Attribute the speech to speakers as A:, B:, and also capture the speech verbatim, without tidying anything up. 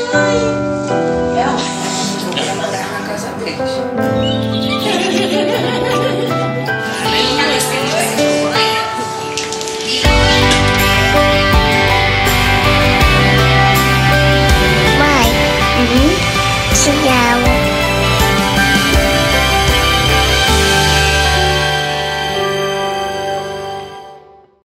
A: É ótimo. Vou morar na casa deles.
B: Mãe, uhum. Cigarro.